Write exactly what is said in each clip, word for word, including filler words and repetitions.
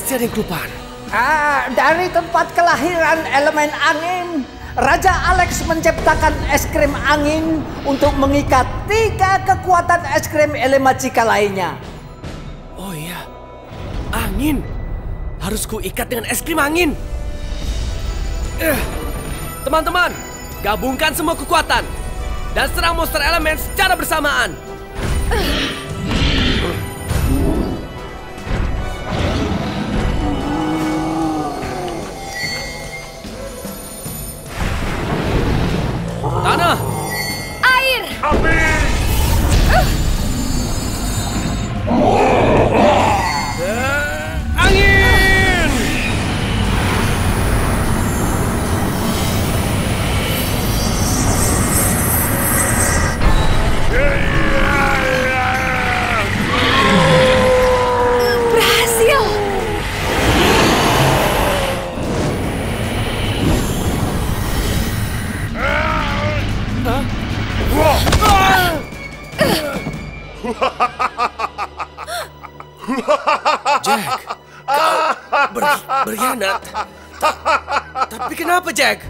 Masih ada yang kelupaan. Ah, dari tempat kelahiran elemen angin, Raja Alex menciptakan es krim angin untuk mengikat tiga kekuatan es krim Elemagica lainnya. Oh iya, angin. Harus ku ikat dengan es krim angin. Teman-teman, uh, gabungkan semua kekuatan dan serang monster elemen secara bersamaan. Uh. Tanah, air, api, uh. angin. Berhasil. Jack, kau ber berkhianat. Ta tapi kenapa, Jack?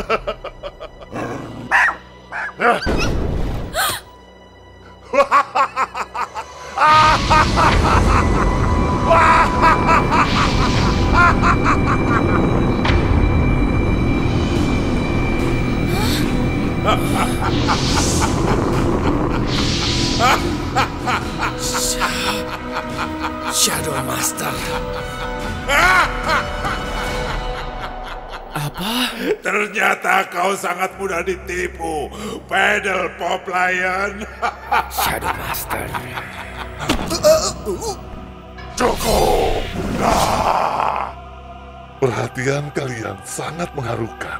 Shadow Master. Apa? Ternyata kau sangat mudah ditipu, Pedal Pop Lion. Shadow Master. Cukup. Nah. Perhatian kalian sangat mengharukan.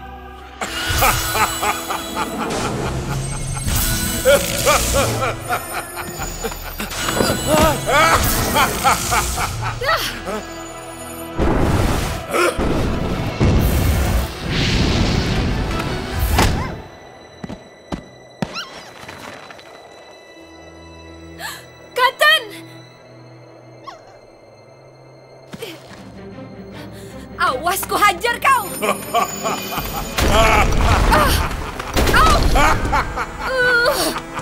Kapten! Awas, ku hajar kau! ah. Oh. uh.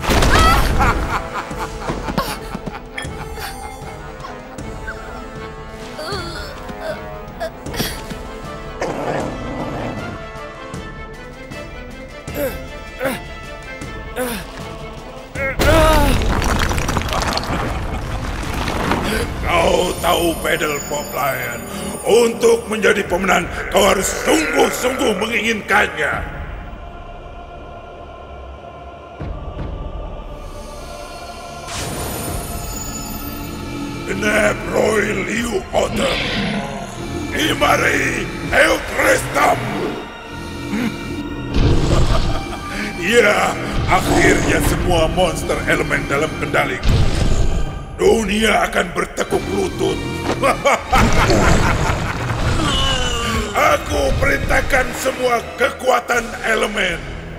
Kau tahu, Pedal Pop Lion, untuk menjadi pemenang kau harus sungguh-sungguh menginginkannya. Genep Roy Liu Otter, Imari Eutristam. Ya, akhirnya semua monster elemen dalam kendaliku. Dunia akan bertekuk lutut. Aku perintahkan semua kekuatan elemen.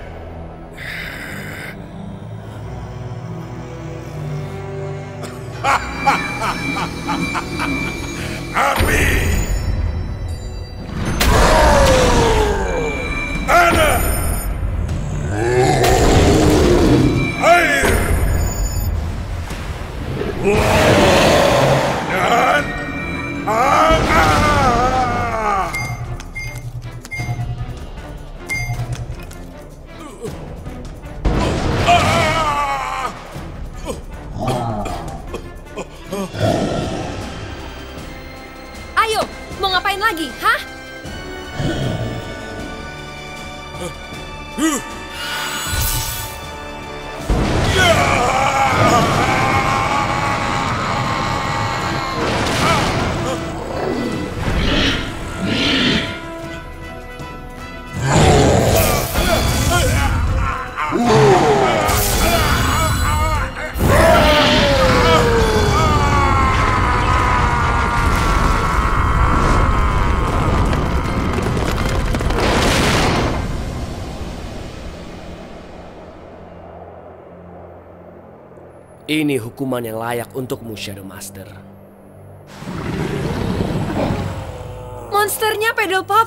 Api, tanah, air, dan angin. Ayo, mau ngapain lagi, hah? Ini hukuman yang layak untukmu, Shadow Master. monsternya, Pedal Pop.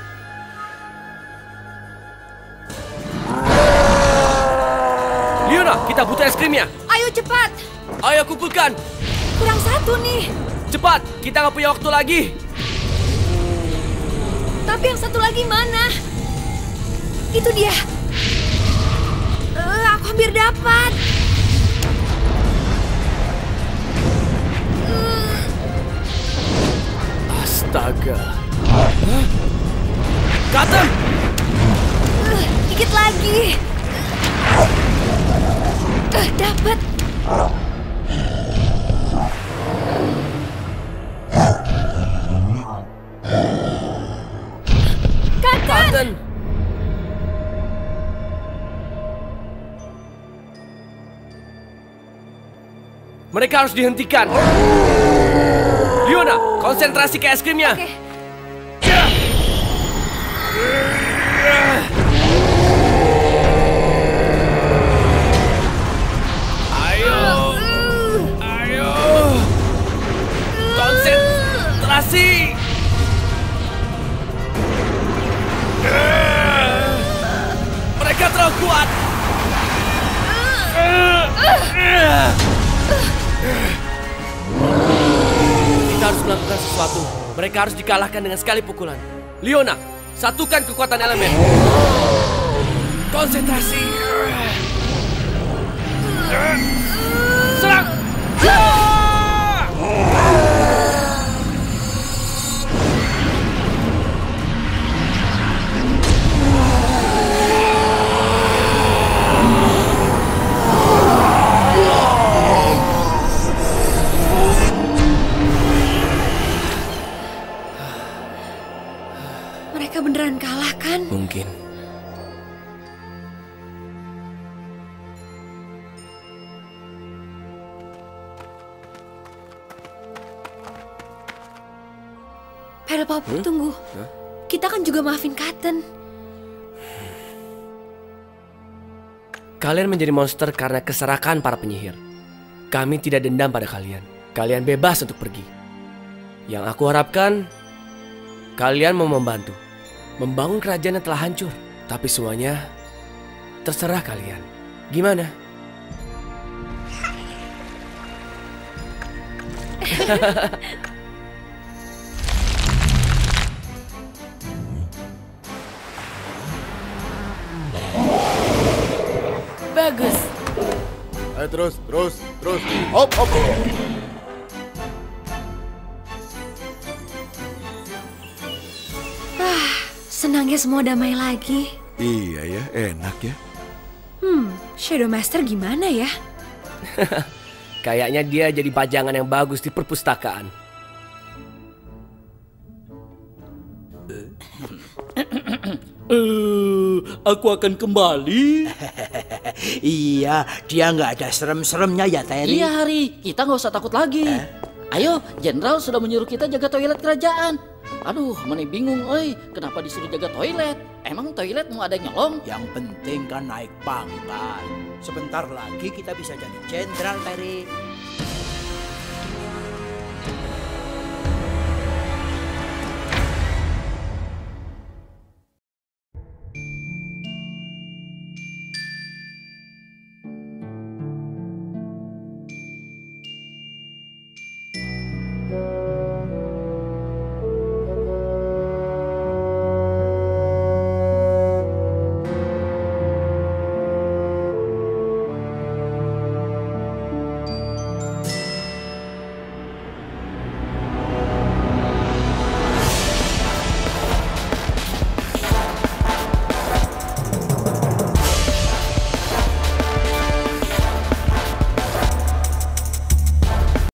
Leona, kita butuh es krimnya. Ayo cepat. Ayo kumpulkan. Kurang satu nih. Cepat, kita nggak punya waktu lagi. Tapi yang satu lagi mana? Itu dia. Uh, aku hampir dapat. Uh. Astaga. Hah? Cotton! Uh, dikit lagi. Uh, dapat. Cotton! Mereka harus dihentikan. Leona, konsentrasi ke es krimnya. Oke. Ayo, ayo, konsentrasi. Mereka terlalu kuat. Kita harus melakukan sesuatu. Mereka harus dikalahkan dengan sekali pukulan. Leona, satukan kekuatan elemen. Konsentrasi. Serang. Mereka beneran kalah kan? Mungkin. Pedal Pop, Hmm? tunggu. Hah? Kita kan juga maafin Cotton. Kalian menjadi monster karena keserakan para penyihir. Kami tidak dendam pada kalian. Kalian bebas untuk pergi. Yang aku harapkan, kalian mau membantu. Membangun kerajaan yang telah hancur. Tapi semuanya terserah kalian. Gimana? Bagus. Ayo terus, terus, terus. Hop, hop. Senangnya semua damai lagi. Iya ya, enak ya. Hmm, Shadow Master gimana ya? Kayaknya dia jadi pajangan yang bagus di perpustakaan. Eh, aku akan kembali. Iya, dia nggak ada serem-seremnya ya, Terry. Iya, Hari. Kita nggak usah takut lagi. Ayo, Jenderal sudah menyuruh kita jaga toilet kerajaan. Aduh, mana bingung, oi. Kenapa disuruh jaga toilet? Emang toilet mau ada yang nyolong? Yang penting kan naik pangkat. Sebentar lagi kita bisa jadi jenderal, Terry.